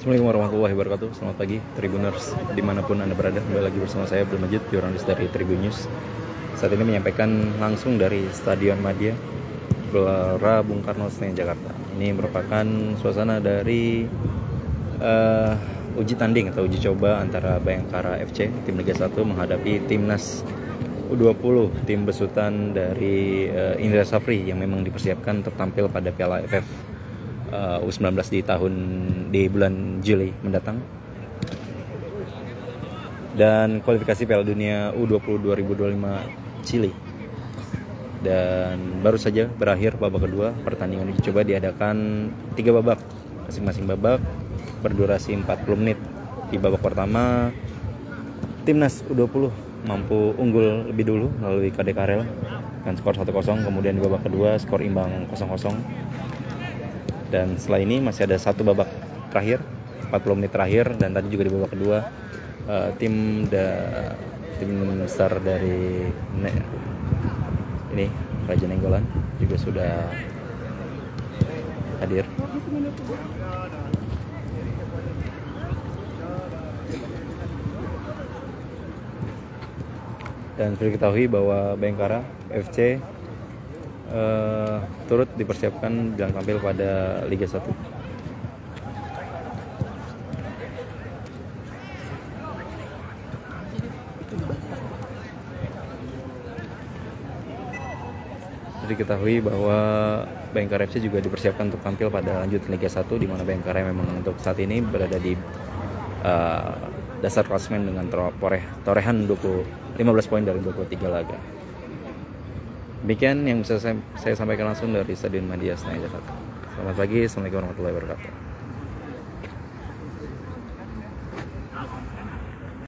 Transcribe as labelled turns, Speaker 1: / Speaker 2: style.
Speaker 1: Assalamualaikum warahmatullahi wabarakatuh. Selamat pagi Tribuners dimanapun Anda berada. Kembali lagi bersama saya Abdul Majid, jurnalis dari Tribun News. Saat ini menyampaikan langsung dari Stadion Madia Gelora Bung Karno Senayan Jakarta. Ini merupakan suasana dari uji tanding atau uji coba antara Bayangkara FC tim Liga 1 menghadapi timnas U20 tim besutan dari Indra Safri yang memang dipersiapkan untuk tampil pada Piala AFF U19 di bulan Juli mendatang, dan kualifikasi Piala Dunia U20 2025 Chili. Dan baru saja berakhir babak kedua. Pertandingan uji coba diadakan 3 babak, masing-masing babak berdurasi 40 menit. Di babak pertama timnas U20 mampu unggul lebih dulu melalui KD Karel dengan skor 1-0. Kemudian di babak kedua skor imbang 0-0. Dan setelah ini masih ada satu babak terakhir, 40 menit terakhir. Dan tadi juga di babak kedua tim besar dari ini Raja Nenggolan juga sudah hadir. Dan perlu diketahui bahwa Bayangkara FC turut dipersiapkan dan tampil pada Liga 1. Diketahui bahwa Bayangkara FC juga dipersiapkan untuk tampil pada lanjutan Liga 1, di mana Bayangkara memang untuk saat ini berada di dasar klasemen dengan torehan 15 poin dari 23 laga. Demikian yang bisa saya sampaikan langsung dari Stadion Madia Senayan Jakarta. Selamat pagi, assalamualaikum warahmatullahi wabarakatuh.